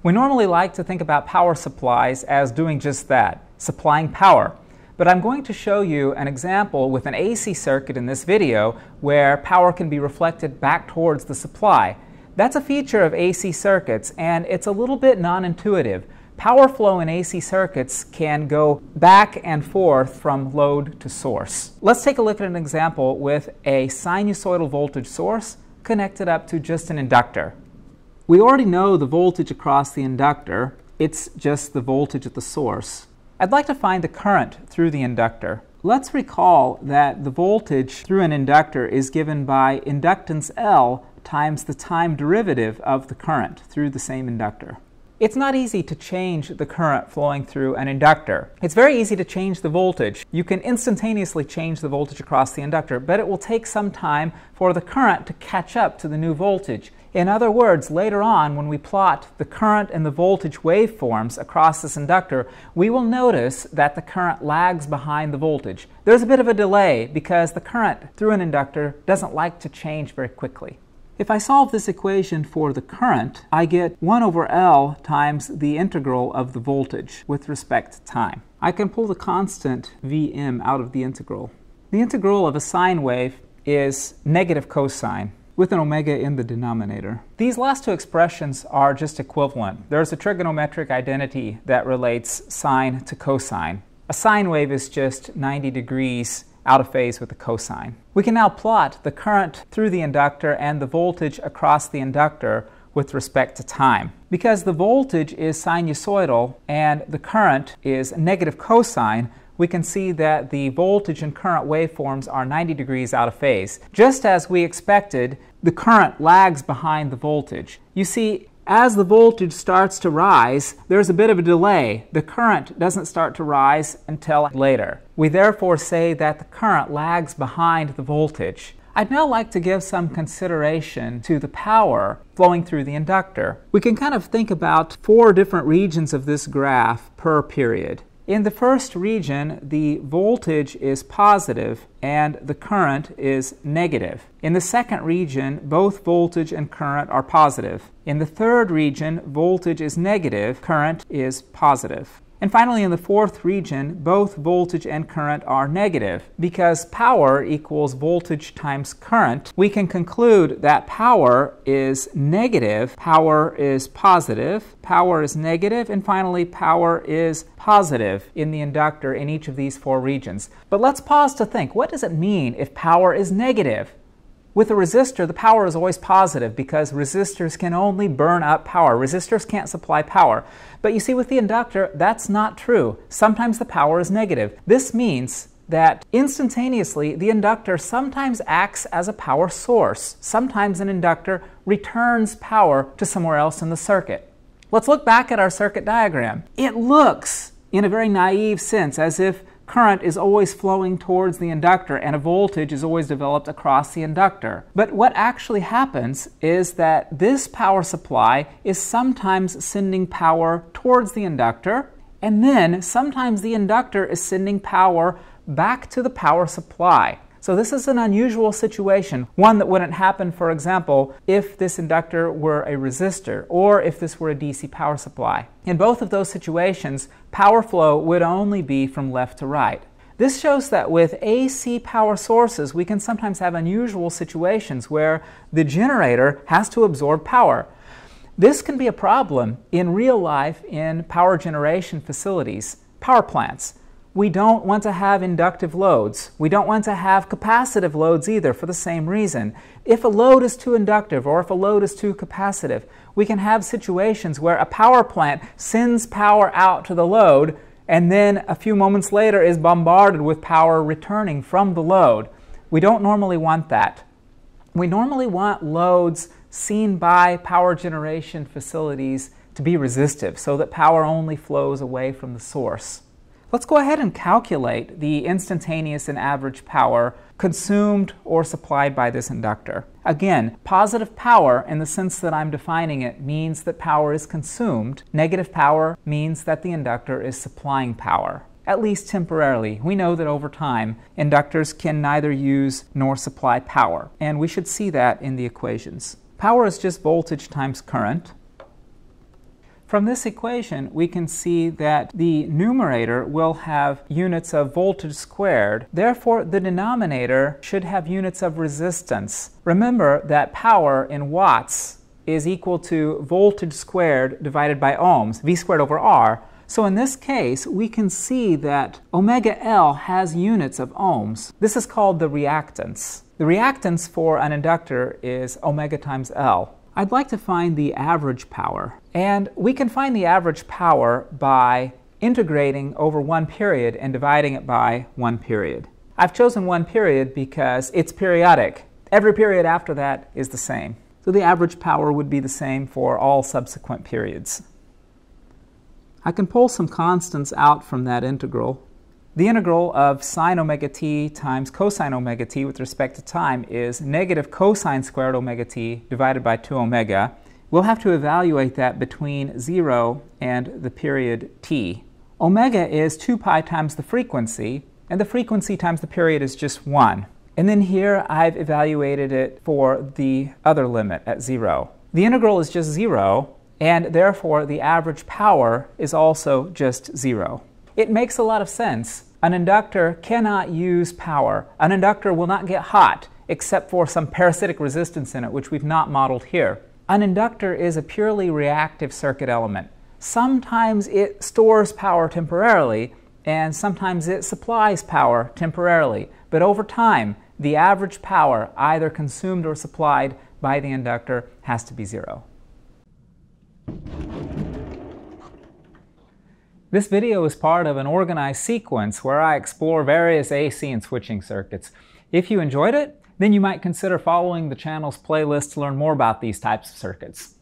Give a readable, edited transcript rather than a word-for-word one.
We normally like to think about power supplies as doing just that, supplying power. But I'm going to show you an example with an AC circuit in this video where power can be reflected back towards the supply. That's a feature of AC circuits, and it's a little bit non-intuitive. Power flow in AC circuits can go back and forth from load to source. Let's take a look at an example with a sinusoidal voltage source connected up to just an inductor. We already know the voltage across the inductor. It's just the voltage at the source. I'd like to find the current through the inductor. Let's recall that the voltage through an inductor is given by inductance L times the time derivative of the current through the same inductor. It's not easy to change the current flowing through an inductor. It's very easy to change the voltage. You can instantaneously change the voltage across the inductor, but it will take some time for the current to catch up to the new voltage. In other words, later on, when we plot the current and the voltage waveforms across this inductor, we will notice that the current lags behind the voltage. There's a bit of a delay because the current through an inductor doesn't like to change very quickly. If I solve this equation for the current, I get 1 over L times the integral of the voltage with respect to time. I can pull the constant Vm out of the integral. The integral of a sine wave is negative cosine, with an omega in the denominator. These last two expressions are just equivalent. There's a trigonometric identity that relates sine to cosine. A sine wave is just 90 degrees out of phase with the cosine. We can now plot the current through the inductor and the voltage across the inductor with respect to time. Because the voltage is sinusoidal and the current is negative cosine, we can see that the voltage and current waveforms are 90 degrees out of phase. Just as we expected, the current lags behind the voltage. You see, as the voltage starts to rise, there's a bit of a delay. The current doesn't start to rise until later. We therefore say that the current lags behind the voltage. I'd now like to give some consideration to the power flowing through the inductor. We can kind of think about 4 different regions of this graph per period. In the first region, the voltage is positive and the current is negative. In the second region, both voltage and current are positive. In the third region, voltage is negative, current is positive. And finally, in the fourth region, both voltage and current are negative. Because power equals voltage times current, we can conclude that power is negative, power is positive, power is negative, and finally power is positive in the inductor in each of these 4 regions. But let's pause to think, what does it mean if power is negative? With a resistor, the power is always positive because resistors can only burn up power. Resistors can't supply power. But you see, with the inductor, that's not true. Sometimes the power is negative. This means that instantaneously, the inductor sometimes acts as a power source. Sometimes an inductor returns power to somewhere else in the circuit. Let's look back at our circuit diagram. It looks, in a very naive sense, as if current is always flowing towards the inductor and a voltage is always developed across the inductor. But what actually happens is that this power supply is sometimes sending power towards the inductor, and then sometimes the inductor is sending power back to the power supply. So this is an unusual situation, one that wouldn't happen, for example, if this inductor were a resistor or if this were a DC power supply. In both of those situations, power flow would only be from left to right. This shows that with AC power sources, we can sometimes have unusual situations where the generator has to absorb power. This can be a problem in real life in power generation facilities, power plants. We don't want to have inductive loads. We don't want to have capacitive loads either for the same reason. If a load is too inductive or if a load is too capacitive, we can have situations where a power plant sends power out to the load and then a few moments later is bombarded with power returning from the load. We don't normally want that. We normally want loads seen by power generation facilities to be resistive so that power only flows away from the source. Let's go ahead and calculate the instantaneous and average power consumed or supplied by this inductor. Again, positive power, in the sense that I'm defining it, means that power is consumed. Negative power means that the inductor is supplying power, at least temporarily. We know that over time, inductors can neither use nor supply power, and we should see that in the equations. Power is just voltage times current. From this equation, we can see that the numerator will have units of voltage squared. Therefore, the denominator should have units of resistance. Remember that power in watts is equal to voltage squared divided by ohms, V squared over R. So in this case, we can see that omega L has units of ohms. This is called the reactance. The reactance for an inductor is omega times L. I'd like to find the average power. And we can find the average power by integrating over one period and dividing it by one period. I've chosen one period because it's periodic. Every period after that is the same. So the average power would be the same for all subsequent periods. I can pull some constants out from that integral. The integral of sine omega t times cosine omega t with respect to time is negative cosine squared omega t divided by 2 omega. We'll have to evaluate that between 0 and the period t. Omega is 2 pi times the frequency, and the frequency times the period is just 1. And then here I've evaluated it for the other limit at 0. The integral is just 0, and therefore the average power is also just 0. It makes a lot of sense. An inductor cannot use power. An inductor will not get hot except for some parasitic resistance in it, which we've not modeled here. An inductor is a purely reactive circuit element. Sometimes it stores power temporarily, and sometimes it supplies power temporarily. But over time, the average power, either consumed or supplied by the inductor, has to be 0. This video is part of an organized sequence where I explore various AC and switching circuits. If you enjoyed it, then you might consider following the channel's playlist to learn more about these types of circuits.